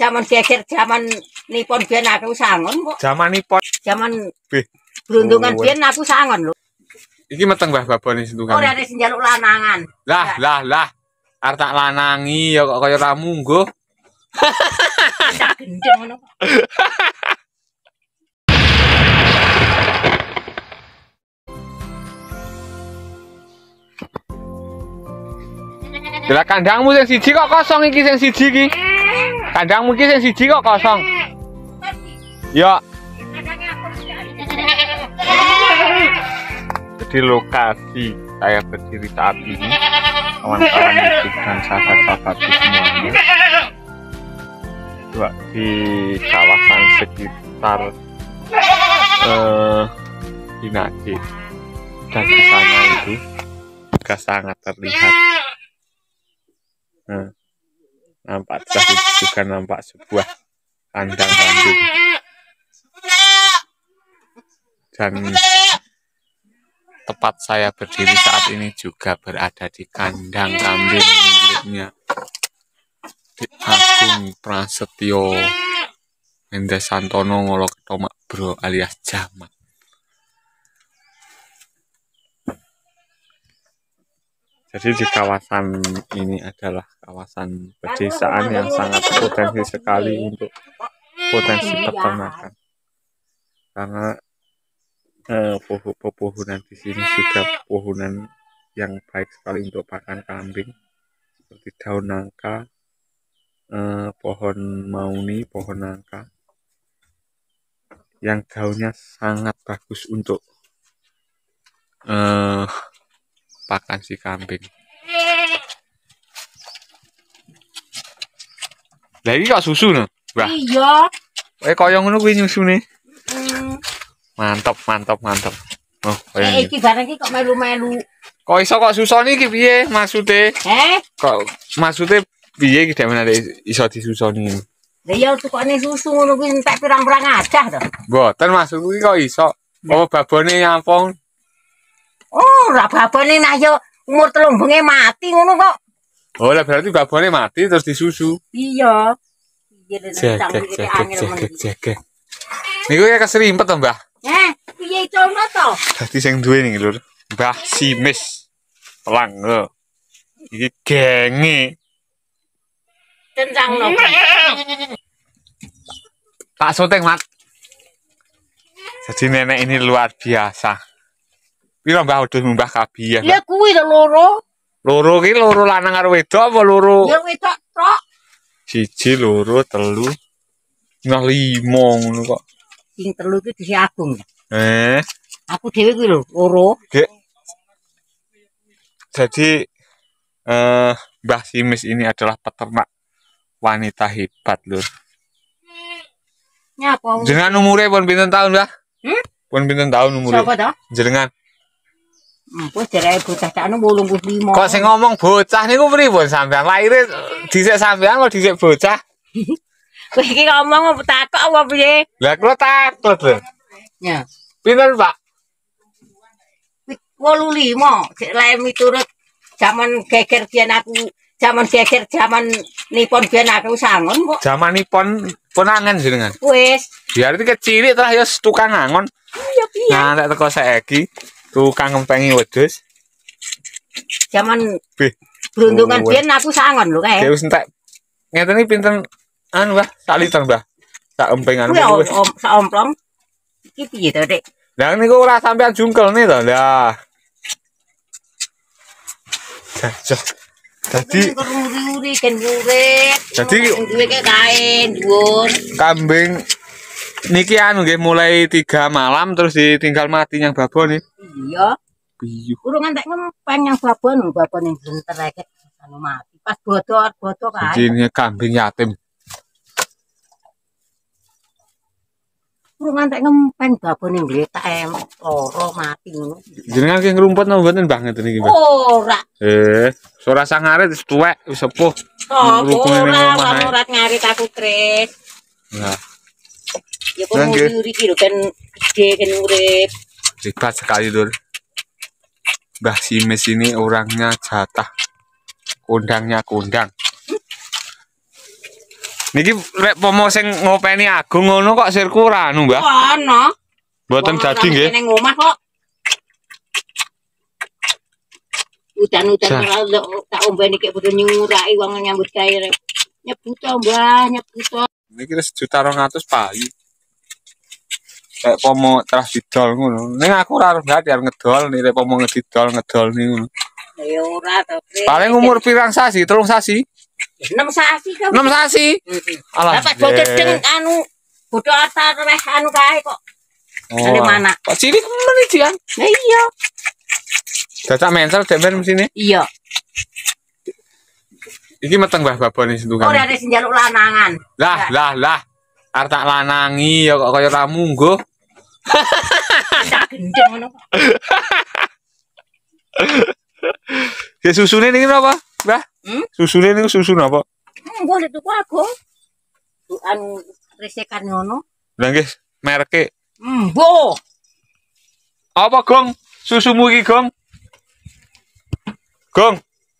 Zaman geger zaman nipon biyen aku sangon kok. Zamanipun Zaman beruntungan biyen aku sangon lho. iki meteng Mbah babone sentungan. Ora ada sing njaluk lanangan. Lah. Arep tak lanangi ya kok kaya ra mungguh. Tak gendeng ngono. Lah kandangmu sing siji kok kosong iki sing siji iki. Kandangmu iki sing siji kok kosong. Ya. Jadi lokasi saya berdiri saat ini, kawan-kawan YouTube dan sahabat-sahabat semuanya, juga di kawasan sekitar Hinade dan di sana itu juga sangat terlihat. Nampak juga nampak sebuah kandang kambing dan tepat saya berdiri saat ini juga berada di kandang kambing miliknya Agung Prasetyo Mendesantono Ngolokerto Bro alias Jamat. Jadi di kawasan ini adalah kawasan pedesaan yang sangat potensi sekali untuk potensi peternakan. Karena pepohonan di sini juga pohonan yang baik sekali untuk pakan kambing, seperti daun nangka, pohon mauni, pohon nangka, yang daunnya sangat bagus untuk pakan si kambing. Lah iki kok susu no, Mbah? Iya. Kaya ngono kuwi nyusune. Mantap. Oh, Iki barang iki kok melu-melu. Kok iso kok susoni iki piye maksude? Kok maksude piye iki dhewe iso disusoni? Lah ya tukane susu ngono kuwi entek pirang-pirang acah to. Mboten maksudku iki kok iso. Apa babone nyampung? Oh, ra babane nah yo umur 3 bengi mati ngono kok. Oh, lah berarti babone mati terus disusu. Iya. Cek. Niku ya keserimpet to, Mbah? Piye cono to? Dadi sing duwe ning lho, Mbah Simis. Pelang lho. Iki genge. Kencang lho. Tak syuting, Mat. Jadi nenek ini luar biasa. Piro Mbah wedhus Mbah Kabiah? Ya kuwi lho loro. Loro ki loro lanang karo wedok apa loro? Ya wedok tok. 1, 2, 3. Nah 5 ngono kok. Sing 3 ki disi Agung. Aku dhewe kuwi lho loro. Jadi Mbah Simis ini adalah peternak wanita hebat lho. Nyapa? Jenengan umure pun pinten tahun, Mbah? Pun pinten tahun umure? Sapa to? Jenengan. Wis derek bocah cakno 85. Kok sing ngomong bocah niku pripun sampean? Laire dhisik sampean kok dhisik bocah? Kowe iki ngomong takok apa piye? Lah kula takut lho. Ya. Pinten, Pak? 85. Sik lae miturut zaman geger biyen aku, zaman nipon biyen aku sangon kok. Zamanipun pun angen jenengan. Wis. Berarti kecilik terus ya tukang angon. Iya piye? Nah, nek teko saiki tukang ngempengi wedhus. Zaman beruntungan biyen aku sangon lho kae. Wis entek. Ngeten iki pinten anu, Mbah? Sak liter, Mbah. Sak empengan wis. Sak omplong. Iki piye to, Dik? Lah niku ora sampean jungkelne to. Lah. Jadi nguri-nguri kan urip. Jadi duwe kae dhuwur. Kambing niki anu nggih mulai 3 malam terus ditinggal mati yang babon nih. Iya. Piyu. Urung entek ngempeng yang babon yang blenter rek anu mati. Pas bodo kae. Jadi kambing yatim. Urung entek ngempeng babon yang gletak loro mati ngono. Jenengan ki ngrumput napa mboten Mbah ngeten iki, Mbah? Ora. Ora sangare wis tuwek, wis sepuh. Ora ngarit aku, Kris. Nah. Ya kok nguri iki lho kan gede kan urip. Hebat sekali, Dur. Mbah Simis ini orangnya jatah. Kondangnya kondang. Niki lek pomo sing ngopeni Agung ngono kok sirku ora anu, Mbah. Ono. Mboten dadi nggih. Ning omah kok. Udan-udan ora tak ombeni kek padha nyuraki wong nyambut gawe. Nyebut to, Mbah, nyebut to. Niki wis 1.200 payu. Lek pomo terus didol ngono. Ning aku ora arep ngedol, nek lek pomo ngedidol ning ngono. Ya ora to. Paling umur pirang sasi? 3 sasi? 6 sasi kok. 6 sasi. Alah. Dapat bocor dengan anu bodoh atar weh anu kae kok. Dari mana? Kok cilik men iki kan? Lah iya. Dadak mental demben mesine. Iya. Iki meteng Mbah babon iki Oh, dari senjaluk lanangan. Lah. Arep tak lanangi ya kok kaya ra munggo. Tak gendeng ngono kok. Ya susune niki napa, Mbah? Susune niku susu napa? Boleh tuku aku. Anu resekan ngono. Lah nggih, mereke. Mbo. Apa, Gong? Susumu iki, Gong? Gong.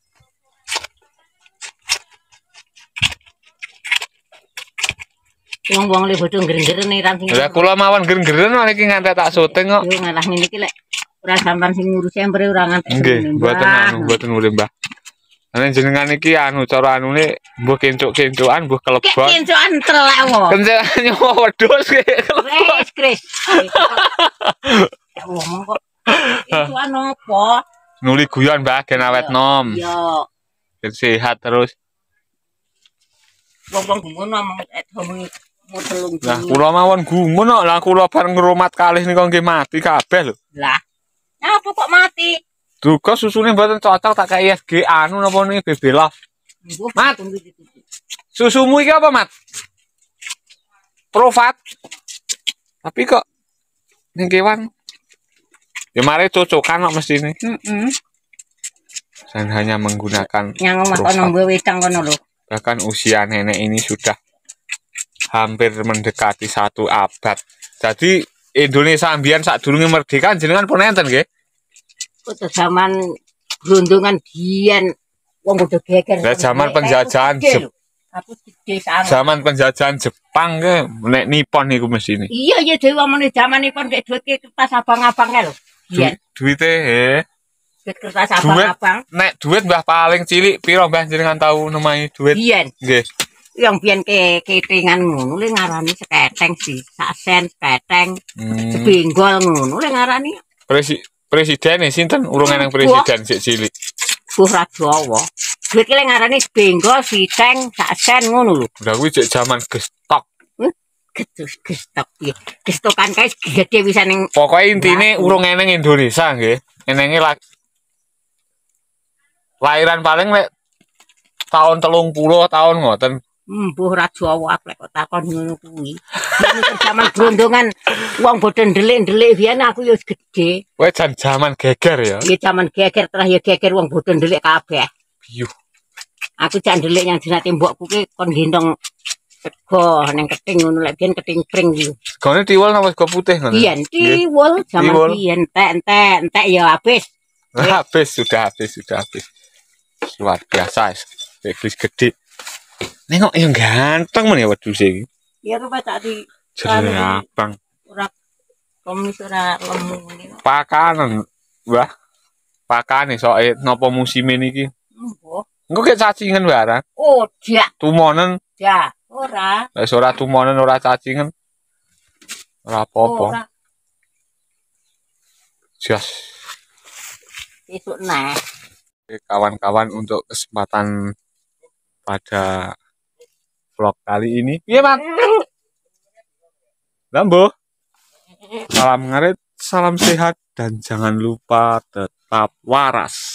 Wong-wong le bodho greng-greng ran sing. Lah kula mawon greng-greng niki nganti tak syuting kok. Yo ngalah ngene iki lek ora sampean sing ngurus empre ora nganti. Nggih, mboten urip, Mbah. Nek jenengan iki anu cara anune mbuh kencuk-kencukan, mbuh kelebon. Kencukan telek wae. Kencukan nyawa wedhus Wes, Kris. Ya ngomong kok. Kencukan opo? Nuli guyon, Mbah, gen awet nom. Iya. Ben sehat terus. Wong-wong ngono ngomong mutelung. Lah kula mawon gumun kok. Lah kula bareng ngrumat kalih nika nggih mati kabeh lho. Lah. Apa kok mati? Duga susune mboten cocok tak kaya SG anu napa niki bebela. Mat. Susumu iki apa, Mat? Provat. Tapi kok ning kewan ya mari cocokan kok mestine. Dan hanya menggunakan yang omah kono mbuh wedang kono lho. Bahkan usia nenek ini sudah hampir mendekati 1 abad. Jadi Indonesia ambian sadurunge merdeka jenengan pun enten nggih. Kudu zaman grondongan biyen wong padha geger. Lah zaman penjajahan aku gede sangat. Zaman penjajahan Jepang ke nek Nippon niku mesine. Iya dewe amane zaman Nippon kek duit kertas abang-abang lho. Iya. Duite duit kertas abang-abang. Nek duit Mbah paling cilik piro Mbah jenengan tahu nemahi duit? Biyen. Nggih. Yang biyen ketingan ngono le ngarani seketeng sih. Sak sen seketeng. Sebenggol ngono le ngarani. Presiden sinten urung eneng presiden sik cilik. Buh ra Jawa. Duit ki le ngarani sebenggol, siteng, sak sen ngono lho. Lah kuwi cek jaman gestok. Gestok piye? Gestokan kae gede bisa ning. Pokoke intine urung eneng Indonesia nggih. Enenge lahiran paling lek tahun 30 tahun ngoten. Mbuh ra Jawa aku lek kok takon ngono kuwi. Zaman grondongan wong bodho ndelik-ndelik biyen aku ya gedhe. Kowe jan jaman geger ya. Ya jaman geger terus ya geger wong bodho ndelik kabeh. Biyuh. Aku jak ndelik yang jenate mbokku ki kon gendong sego ning keting ngono lek biyen keting pring iki. Segone tiwul napa sego putih ngono? Biyen tiwul jaman biyen entek ya habis. Sudah habis. Luar biasa wis gede. Nengok yang ganteng men ya wedhus iki. Ya kok tak di abang. Ora komis ora lemu ngene. Pakanan, Mbah. Pakane soke napa musime niki? Mbah. Engko kek cacingan barang. Oh, jak. Tumonen. Ya, ora. Lah ora tumonen ora cacingan. Ora apa-apa. Jas. Besok nah. Kawan-kawan untuk kesempatan pada vlog kali ini. Iya, Mat. Lambo. Salam ngarit, salam sehat dan jangan lupa tetap waras.